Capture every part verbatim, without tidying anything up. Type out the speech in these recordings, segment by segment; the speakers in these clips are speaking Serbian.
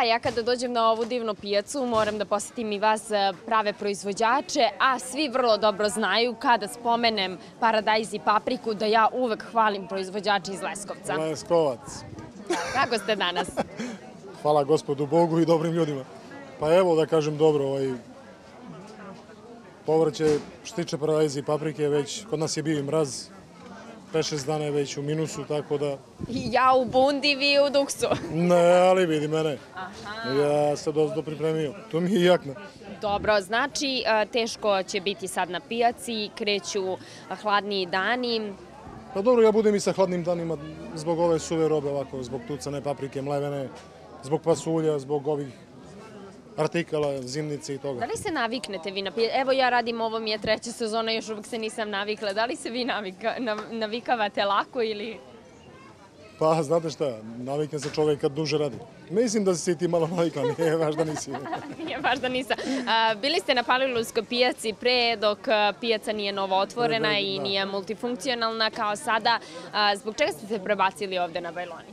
ja kada dođem na ovu divnu pijacu moram da posetim i vas prave proizvođače, a svi vrlo dobro znaju kada spomenem paradajz i papriku da ja uvek hvalim proizvođače iz Leskovca. Leskovac. Kako ste danas? Hvala Gospodu Bogu i dobrim ljudima. Pa evo da kažem dobro, ovaj, povrće što tiče paradajza i paprike, već kod nas je bio i mraz, pet šest dana je već u minusu, tako da... Ja u bundi, vi u duksu. Ne, ali vidi mene. Ja sam dosta pripremio. To mi je jakna. Dobro, znači teško će biti sad na pijaci, kreću hladniji dani. Pa dobro, ja budem i sa hladnim danima zbog ove suve robe, ovako, zbog tucane paprike, mlevene, zbog pasulja, zbog ovih artikala, zimnice i toga. Da li se naviknete vi na pijaci? Evo ja radim, ovo mi je treća sezona, još uvek se nisam navikla. Da li se vi navika, navikavate lako ili... Pa, znate šta, navikne se čovek kad duže radi. Mislim da si ti malo navikla, nije baš da nisi. Nije baš da nisam. Bili ste na Palilulskoj pijaci pre dok pijaca nije novo otvorena i nije multifunkcionalna kao sada. Zbog čega ste se prebacili ovde na Bajloni?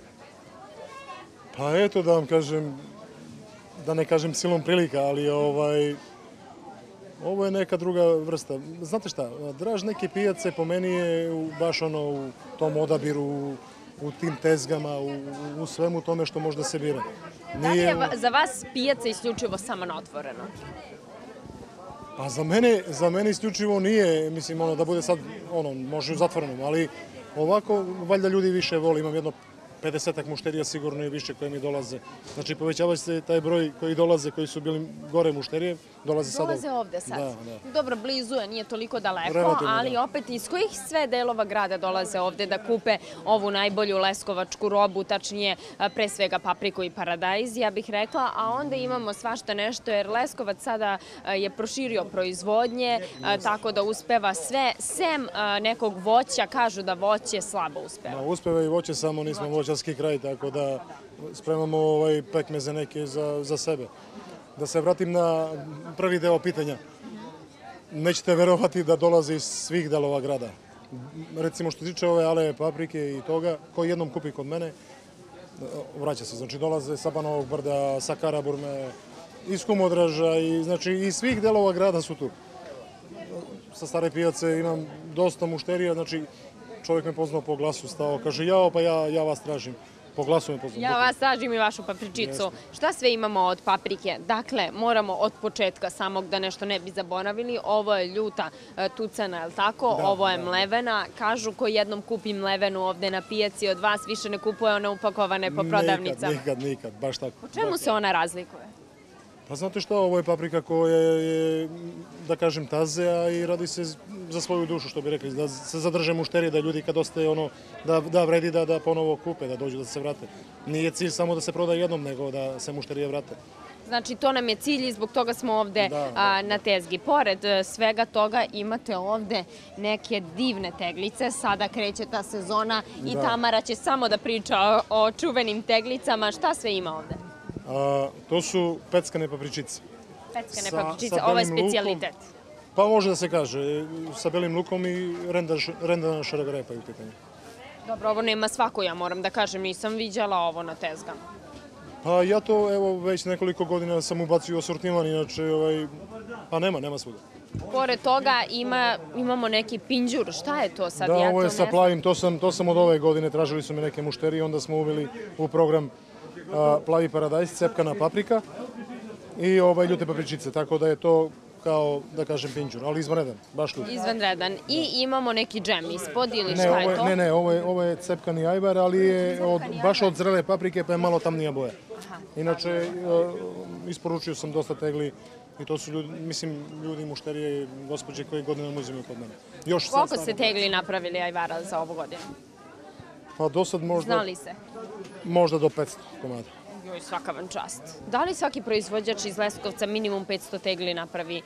Pa eto da vam kažem, da ne kažem silom prilika, ali ovaj... Ovo je neka druga vrsta. Znate šta, draž neke pijace po meni je baš ono u tom odabiru, u tim tezgama, u svemu tome što možda se bira. Da li je za vas pijaca isključivo samo na otvoreno? Pa za mene, za mene isključivo nije, mislim, ono, da bude sad, ono, može u zatvorenom, ali ovako, valjda ljudi više vole, imam jedno pedesetak mušterija sigurno i više koje mi dolaze. Znači, povećava se taj broj koji dolaze, koji su bili gore mušterije, dolaze sad ovde. Dolaze ovde sad. Da, da. Dobro, blizu je, nije toliko daleko, ali opet iz kojih sve delova grada dolaze ovde da kupe ovu najbolju leskovačku robu, tačnije pre svega papriku i paradajz, ja bih rekla, a onda imamo svašta nešto, jer Leskovac sada je proširio proizvodnje, tako da uspeva sve, sem nekog voća, kažu da voće slabo uspeva. Uspeva i voće, samo nismo voćarski kraj, tako da spremamo pekmeze neke za sebe. Da se vratim na prvi deo pitanja. Nećete verovati da dolaze iz svih delova grada. Recimo što tiče ove aleje paprike i toga, koji jednom kupi kod mene, vraća se. Znači dolaze sa Banovog Brda, sa Karaburme, iz Kumodraža i znači iz svih delova grada su tu. Sa Stare pijace imam dosta mušterija, znači čovjek me poznao po glasu, stao, kaže jao pa ja vas tražim. Po glasu me poznao. Ja vas tražim i vašu papričicu. Šta sve imamo od paprike? Dakle, moramo od početka samog da nešto ne bi zaboravili. Ovo je ljuta tucana, je li tako? Ovo je mlevena. Kažu ko jednom kupi mlevenu ovde na pijaci od vas, više ne kupuje one upakovane po prodavnicama. Nikad, nikad, nikad, baš tako. Po čemu se ona razlikuje? Pa znate što, ovo je paprika koja je, da kažem, taze, a i radi se za svoju dušu, što bi rekli, da se zadrže mušterije, da ljudi kad ostaje ono, da vredi da ponovo kupe, da dođu, da se vrate. Nije cilj samo da se proda jednom, nego da se mušterije vrate. Znači, to nam je cilj i zbog toga smo ovde na tezgi. Pored svega toga imate ovde neke divne teglice. Sada kreće ta sezona i Tamara će samo da priča o čuvenim teglicama. Šta sve ima ovde? To su peckane papričice. Peckane papričice, ovo je specijalitet. Pa može da se kaže, sa belim lukom i rendana šaragarepa je u pitanju. Dobro, ovo nema svako, ja moram da kažem, nisam viđala ovo na tezgama. Pa ja to, evo, već nekoliko godina sam ubacio u asortiman, inače, pa nema, nema svuda. Pored toga imamo neki pinđur, šta je to sad? Da, ovo je sa plavim, to sam od ove godine, tražili su me neke mušterije, onda smo uveli u program plavi paradajz, cepkana paprika i ljute papričice, tako da je to kao, da kažem, pinđur, ali izvanredan, baš ljut. Izvanredan. I imamo neki džem ispod ili šta je to? Ne, ne, ovo je cepkani ajvar, ali je baš od zrele paprike pa je malo tamnija boja. Inače, isporučio sam dosta tegli i to su ljudi, mislim, ljudi, mušterije i gospođe koji godinama uzimaju kod mene. Koliko ste tegli napravili ajvara za ovu godinu? Pa do sad možda... Znali se? Možda do petsto komada. Joj, svaka vam čast. Da li svaki proizvođač iz Leskovca minimum petsto tegli napravi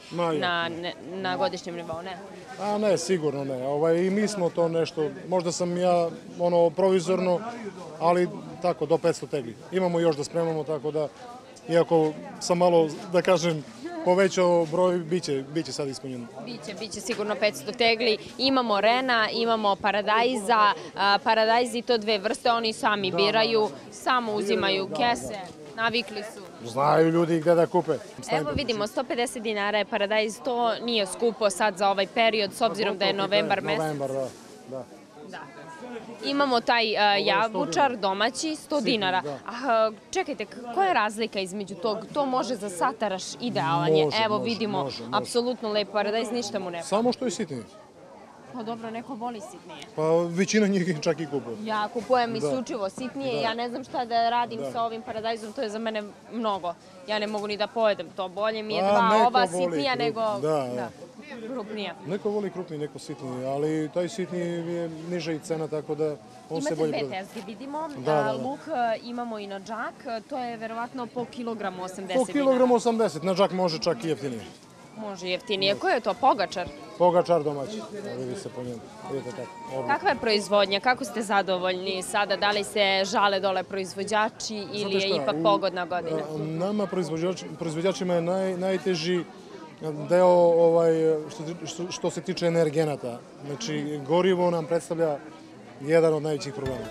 na godišnjem nivou, ne? A ne, sigurno ne. I mi smo to nešto, možda sam ja ono provizorno, ali tako, do petsto tegli. Imamo još da spremamo, tako da, iako sam malo, da kažem, povećao broj, biće sad ispunjeno. Biće, biće sigurno petsto tegli. Imamo rena, imamo paradajza, paradajzi to dve vrste, oni sami biraju, samo uzimaju kese, Navikli su. Znaju ljudi gde da kupe. Evo vidimo, sto pedeset dinara je paradajz, to nije skupo sad za ovaj period, s obzirom da je novembar mesec. Novembar, da. da. Da. Imamo taj uh, jabučar domaći, sto dinara. A, čekajte, koja je razlika između tog? To može za sataraš idealan je. Može, Evo može, vidimo, može, može. apsolutno lep paradajz, ništa mu ne. Samo što je sitniji. Pa dobro, neko voli sitnije. Pa većina njih čak i kupuje. Ja kupujem isključivo sitnije, ja ne znam šta da radim sa ovim paradajzom, to je za mene mnogo. Ja ne mogu ni da pojedem to, bolje mi je dva ova sitnija nego krupnija. Neko voli krupniji, neko sitniji, ali taj sitniji je niža i cena, tako da on se bolje Imate prodaje. dve tezge, vidimo. Da, da, da. Luk imamo i na džak, to je verovatno po kilogramu osamdeset dinara. Po kilogramu osamdeset, na džak može čak i jeftinije. Može jeftinije. Ko je to? Pogačar? Pogačar domaći, vidi se po njemu. Vidite tako. Kakva je proizvodnja? Kako ste zadovoljni sada? Da li se žale dole proizvođači ili je ipak pogodna godina? Nama proizvođačima je naj, najteži deo ovaj, što, što, što se tiče energenata. Znači, gorivo nam predstavlja jedan od najvećih problema.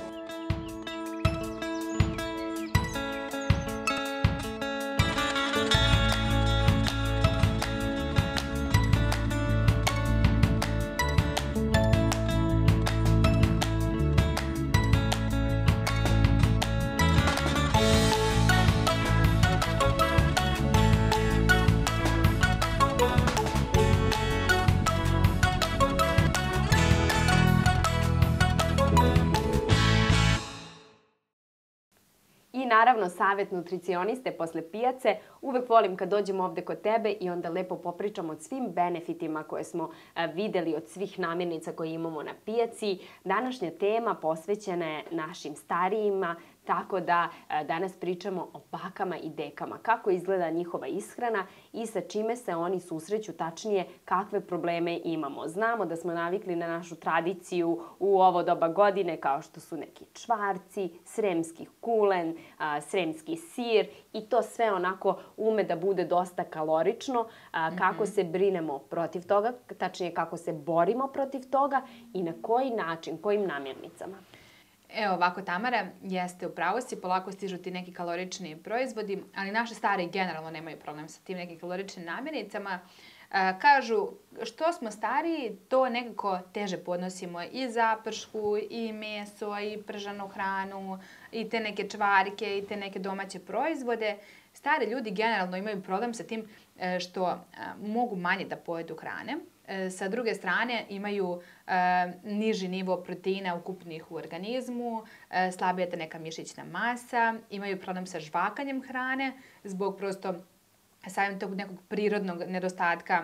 I naravno, savjet nutricioniste posle pijace. Uvek volim kad dođemo ovde kod tebe i onda lepo popričamo o svim benefitima koje smo videli od svih namirnica koje imamo na pijaci. Današnja tema posvećena je našim starijima, tako da danas pričamo o bakama i dekama, kako izgleda njihova ishrana i sa čime se oni susreću, tačnije kakve probleme imamo. Znamo da smo navikli na našu tradiciju u ovo doba godine, kao što su neki čvarci, sremski kulen, sremski sir i to sve onako ume da bude dosta kalorično. Kako se brinemo protiv toga, tačnije kako se borimo protiv toga i na koji način, kojim namirnicama. Evo ovako, Tamara, jeste u pravu si, polako stižu ti neki kalorični proizvodi, ali naše stari generalno nemaju problem sa tim nekim kaloričnim namirnicama. Kažu, što smo stariji, to nekako teže podnosimo i zapršku, i meso, i pržanu hranu, i te neke čvarke, i te neke domaće proizvode. Stari ljudi generalno imaju problem sa tim što mogu manje da pojedu hrane. Sa druge strane imaju niži nivo proteina ukupnih u organizmu, slabija je neka mišićna masa, imaju problem sa žvakanjem hrane zbog prosto samim tog nekog prirodnog nedostatka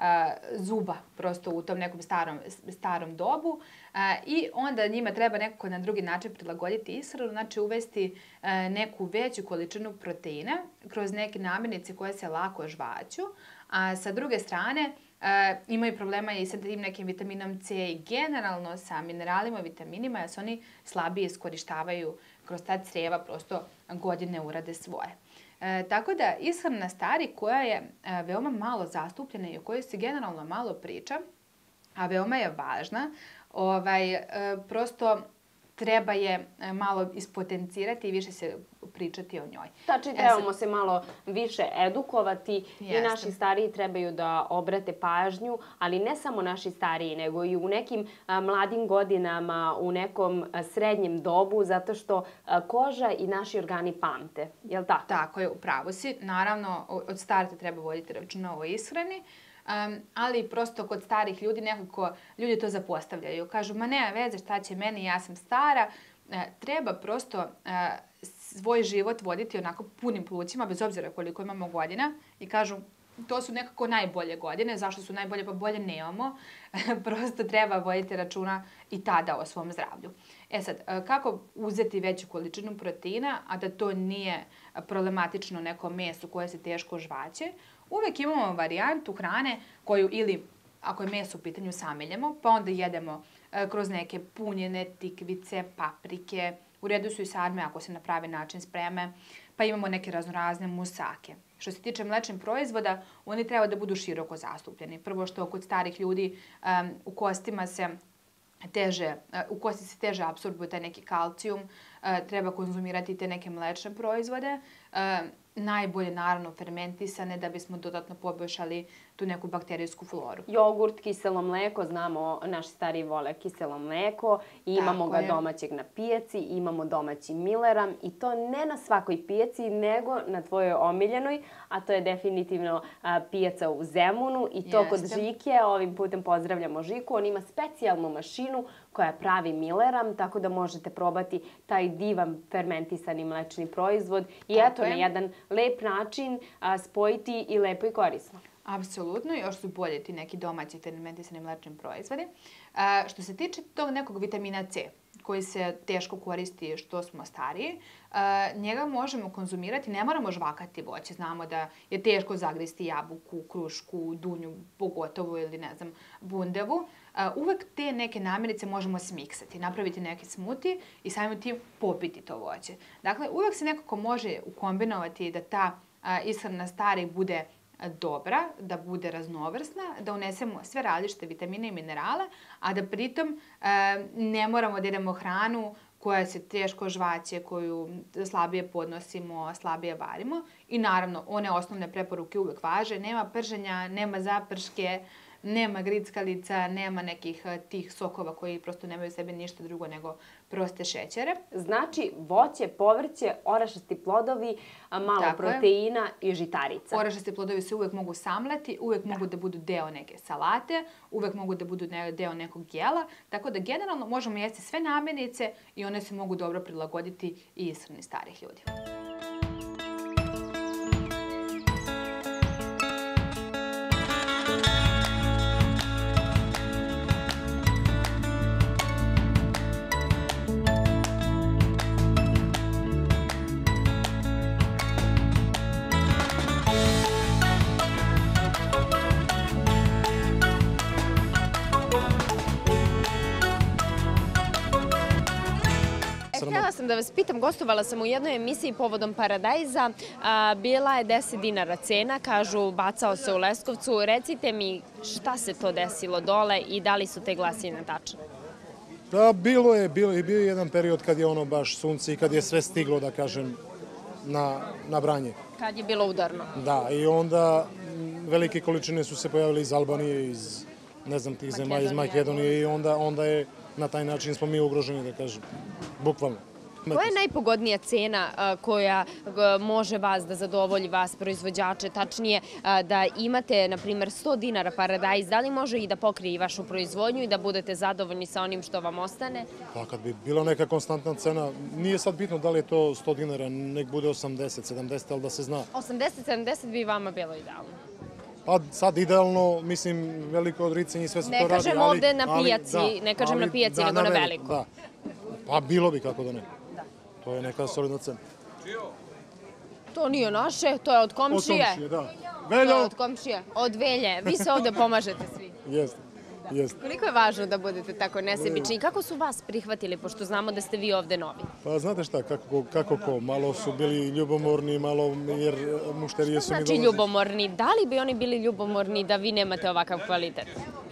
zuba prosto u tom nekom starom, starom dobu i onda njima treba nekako na drugi način prilagoditi ishranu, znači uvesti neku veću količinu proteina kroz neke namirnice koje se lako žvaću, a sa druge strane imaju problema i sa tim nekim vitaminom C i generalno sa mineralima i vitaminima, jer se oni slabije iskorištavaju kroz ta crijeva, prosto godine urade svoje. E, tako da ishrana stari koja je e, veoma malo zastupljena i o kojoj se generalno malo priča, a veoma je važna, ovaj, e, prosto treba je malo ispotencirati i više se pričati o njoj. Znači, trebamo se malo više edukovati i naši stariji trebaju da obrate pažnju, ali ne samo naši stariji, nego i u nekim mladim godinama, u nekom srednjem dobu, zato što koža i naši organi pamte. Je li tako? Tako je, upravo si. Naravno, od starta treba voditi računa o ishrani, Um, ali prosto kod starih ljudi nekako ljudi to zapostavljaju. Kažu, ma nema veze, šta će meni, ja sam stara. E, treba prosto e, svoj život voditi onako punim plućima, bez obzira koliko imamo godina. I kažu, to su nekako najbolje godine. Zašto su najbolje? Pa bolje nemamo. Prosto treba voditi računa i tada o svom zdravlju. E sad, kako uzeti veću količinu proteina, a da to nije problematično neko meso koje se teško žvaće? Uvek imamo varijantu hrane koju ili, ako je meso u pitanju, sameljemo, pa onda jedemo kroz neke punjene tikvice, paprike. U redu su i sarme ako se na pravi način spreme, pa imamo neke raznorazne musake. Što se tiče mlečnih proizvoda, oni treba da budu široko zastupljeni. Prvo što kod starih ljudi um, u kostima se teže, u kosti se teže apsorbuje taj neki kalcijum, treba konzumirati te neke mlečne proizvode. Najbolje, naravno, fermentisane da bismo dodatno poboljšali tu neku bakterijsku floru. Jogurt, kiselo mleko, znamo, naši stariji vole kiselo mleko, imamo ga domaćeg na pijaci, imamo domaći Milleram i to ne na svakoj pijaci, nego na tvojoj omiljenoj, a to je definitivno pijaca u Zemunu i to kod Žike. Ovim putem pozdravljamo Žiku, on ima specijalnu mašinu koja pravi Milleram, tako da možete probati taj divan fermentisani mlečni proizvod i eto, na jedan lep način spojiti i lepo i korisno. Apsolutno, još su bolje ti neki domaći fermentisani mlečni proizvodi. Što se tiče tog nekog vitamina C, koji se teško koristi što smo stariji, njega možemo konzumirati, ne moramo žvakati voće. Znamo da je teško zagristi jabuku, krušku, dunju, pogotovo ili ne znam, bundevu. Uvek te neke namirnice možemo smiksati, napraviti neki smuti i samim tim popiti to voće. Dakle, uvek se nekako može ukombinovati da ta ishrana starih bude dobra, da bude raznovrsna, da unesemo sve različite vitamine i minerale, a da pritom ne moramo da jedemo hranu koja se teško žvaće, koju slabije podnosimo, slabije varimo. I naravno, one osnovne preporuke uvek važe. Nema prženja, nema zaprške, nema grickalica, nema nekih tih sokova koji prosto nemaju u sebi ništa drugo nego proste šećere. Znači, voće, povrće, orašasti plodovi, malo proteina i žitarica. Orašasti plodovi se uvek mogu samleti, uvek mogu da budu deo neke salate, uvek mogu da budu deo nekog jela, tako da generalno možemo jesti sve namirnice i one se mogu dobro prilagoditi i ishrani starih ljudi. Htjela sam da vas pitam, gostovala sam u jednoj emisiji povodom Paradajza, bila je deset dinara cena, kažu bacao se u Leskovcu. Recite mi šta se to desilo dole i da li su te glasine tačne? Da, bilo je, bio je jedan period kad je ono baš sunce i kad je sve stiglo, da kažem, na branje. Kad je bilo udarno. Da, i onda velike količine su se pojavile iz Albanije, iz, ne znam, tih zemalja, iz Makedonije i onda je na taj način smo mi ugroženi, da kažem, bukvalno. Koja je najpogodnija cena koja može vas da zadovolji vas proizvođače, tačnije da imate, na primjer, sto dinara Paradajz, da li može i da pokrije i vašu proizvodnju i da budete zadovoljni sa onim što vam ostane? Pa kad bi bila neka konstantna cena, nije sad bitno da li je to sto dinara, nek bude osamdeset, sedamdeset, ali da se zna. osamdeset sedamdeset bi vama bilo idealno? Pa sad idealno, mislim, veliko odricanje i sve se to radi. Ne kažem ovde na pijaci, ne kažem na pijaci, nego na veliko. Pa bilo bi, kako da ne. To je neka solidna cena. To nije naše, to je od komšije. Od komšije, da. Veljo! To je od komšije, od Velje. Vi se ovde pomažete svi. Jeste, jeste. Koliko je važno da budete tako nesebični i kako su vas prihvatili, pošto znamo da ste vi ovde novi? Pa znate šta, kako ko, malo su bili ljubomorni, malo jer mušterije su mi dolaze. Znači ljubomorni, da li bi oni bili ljubomorni da vi nemate ovakav kvalitet?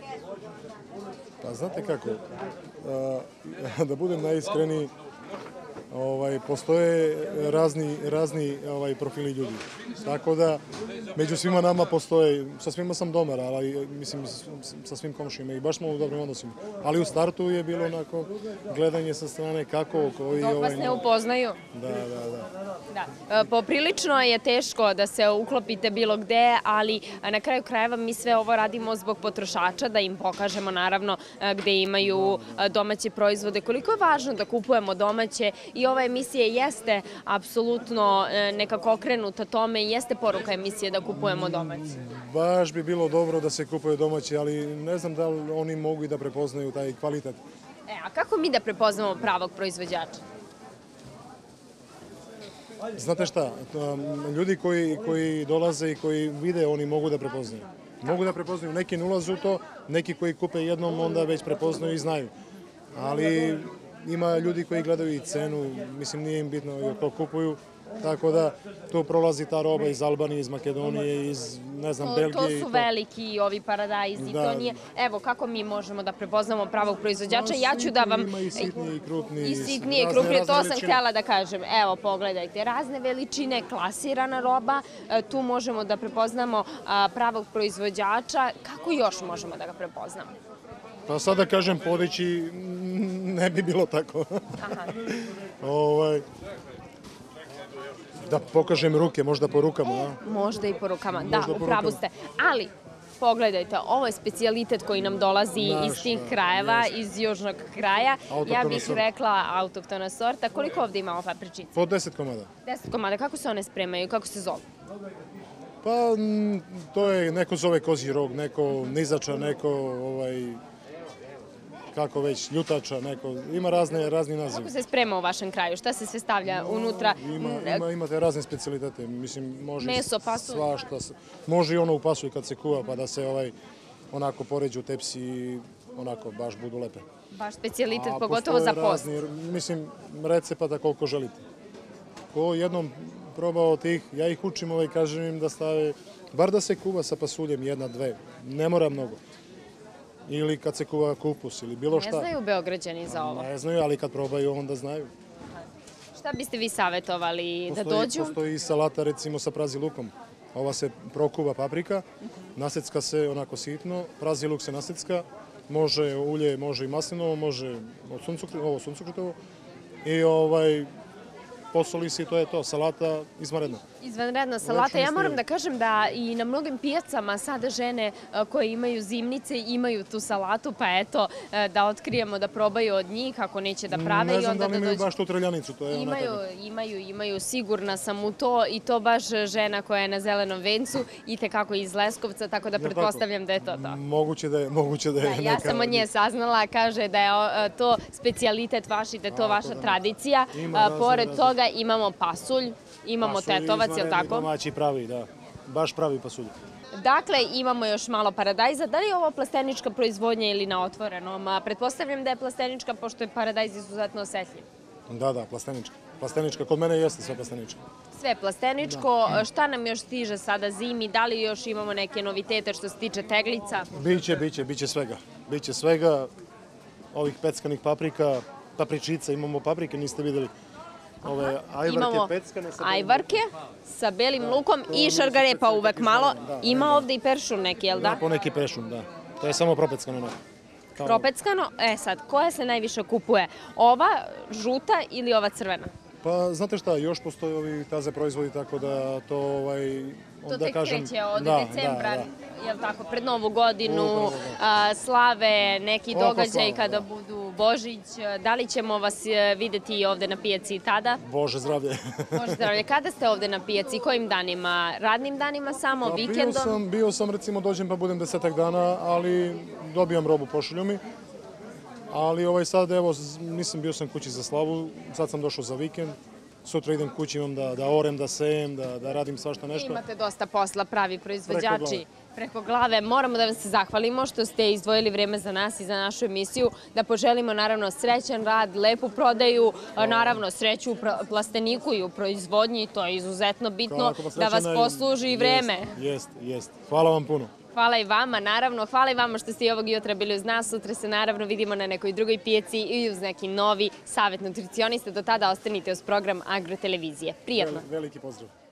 Pa znate kako, da budem najiskreniji, postoje razni profili ljudi. Tako da, među svima nama postoje, sa svima sam domar, ali mislim sa svim komšijima i baš smo u dobrim odnosima. Ali u startu je bilo onako gledanje sa strane kako... Dok vas ne upoznaju? Da, da, da. Poprilično je teško da se uklopite bilo gde, ali na kraju krajeva mi sve ovo radimo zbog potrošača, da im pokažemo naravno gde imaju domaće proizvode. Koliko je važno da kupujemo domaće i ova emisija jeste apsolutno nekako okrenuta tome i jeste poruka emisije da kupujemo domaće. Baš bi bilo dobro da se kupuje domaće, ali ne znam da li oni mogu i da prepoznaju taj kvalitet. E, a kako mi da prepoznamo pravog proizvođača? Znate šta, ljudi koji dolaze i koji vide, oni mogu da prepoznaju. Mogu da prepoznaju, neki ne ulaze u to, neki koji kupe jednom onda već prepoznaju i znaju. Ali ima ljudi koji gledaju i cenu, mislim nije im bitno ko kupuju, Tako da tu prolazi ta roba iz Albanije, iz Makedonije, iz, ne znam, Belgije. To su veliki ovi paradajzi, to nije... Evo, kako mi možemo da prepoznamo pravog proizvođača? Ja ću da vam... Ima i sitnije i krupnije. I sitnije i krupnije, to sam htjela da kažem. Evo, pogledajte, razne veličine, klasirana roba, tu možemo da prepoznamo pravog proizvođača. Kako još možemo da ga prepoznamo? Pa sad da kažem, podići ne bi bilo tako. Da pokažem ruke, možda po rukama. Možda i po rukama, da, upravo ste. Ali, pogledajte, ovo je specijalitet koji nam dolazi iz tih krajeva, iz južnog kraja. Ja bih rekla autohtona sorta. Koliko ovdje ima ova papričica? Po deset komada. Deset komada. Kako se one spremaju? Kako se zovu? Pa, to je, neko zove kozji rog, neko nizača, neko, kako već, ljutača, neko, ima razne, razni nazivi. Kako se sprema u vašem kraju? Šta se sve stavlja unutra? Imate razne specijalitete, mislim, može meso, pasulj? Svašta. Može i ono u pasulj kad se kuva, pa da se onako poređu u tepsi i onako baš budu lepe. Baš specijalitet, pogotovo za post. Mislim, recepata koliko želite. Ko jednom probao tih, ja ih učim, kažem im da stave, bar da se kuva sa pasuljem, jedna, dve, ne mora mnogo. Ili kad se kuva kupus ili bilo šta. Ne znaju Beograđani za ovo? Ne znaju, ali kad probaju onda znaju. Šta biste vi savjetovali da dođu? Postoji i salata recimo sa prazi lukom. Ova se prokuva paprika, nasecka se onako sitno, prazi luk se nasecka, može ulje, može i maslinovo, može ovo suncokretovo i ovaj... posoli se i to je to, salata izvanredna. Izvanredna salata. Ja moram da kažem da i na mnogim pijacama sada žene koje imaju zimnice imaju tu salatu, pa eto, da otkrijemo, da probaju od njih ako neće da prave. Ne znam da li imaju baš tu treljanicu. Imaju, imaju, imaju, sigurna sam u to i to baš žena koja je na Zelenom vencu i tekako iz Leskovca, tako da pretpostavljam da je to to. Moguće da je, moguće da je. Ja sam od nje saznala, kaže da je to specijalitet vaš i da je to vaša tradicija. Pored toga imamo pasulj, imamo tetovac, je li tako? Domaći pravi, da. Baš pravi pasulj. Dakle, imamo još malo paradajza. Da li je ovo plastenička proizvodnja ili na otvorenom? Pretpostavljam da je plastenička, pošto je paradajz izuzetno osetljiv. Da, da, plastenička. Plastenička, kod mene jeste sve plastenička. Sve plasteničko. Šta nam još stiže sada zimi? Da li još imamo neke novitete što se tiče teglica? Biće, biće, biće svega. Biće svega, ovih peckanih paprika, papričica, imamo paprike, niste vidjeli. Imamo ajvarke sa belim lukom i šargarepa uvek malo. Ima ovde i peršun neki, jel da? Ima poneki peršun, da. To je samo propeckano. Propeckano? E sad, koja se najviše kupuje? Ova žuta ili ova crvena? Pa, znate šta, još postoje ovi taze proizvodi, tako da to, ovaj, to tek kreće od decembra, jel tako, pred Novu godinu, slave, neki događaj kada budu Božić. Da li ćemo vas videti ovde na pijaci i tada? Bože zdravlje. Bože zdravlje. Kada ste ovde na pijaci? Kojim danima? Radnim danima samo, vikendom? Bio sam, recimo, dođem pa budem desetak dana, ali dobijam robu, pošalju mi. Ali ovaj sad, evo, nisam bio sam kući za slavu, sad sam došao za vikend. Sutra idem kući, imam da orem, da sejem, da radim svašta nešto. Imate dosta posla, pravi proizvođači. Preko glave. Moramo da vam se zahvalimo što ste izdvojili vreme za nas i za našu emisiju, da poželimo naravno srećan rad, lepu prodaju, naravno sreću u plasteniku i u proizvodnji, to je izuzetno bitno, da vas posluži i vreme. Jest, jest. Hvala vam puno. Hvala i vama, naravno. Hvala i vama što ste i ovog jutra bili uz nas. Sutra se naravno vidimo na nekoj drugoj pijaci i uz neki novi savjet nutricionista. Do tada ostanite uz program Agrotelevizije. Prijatno. Veliki pozdrav.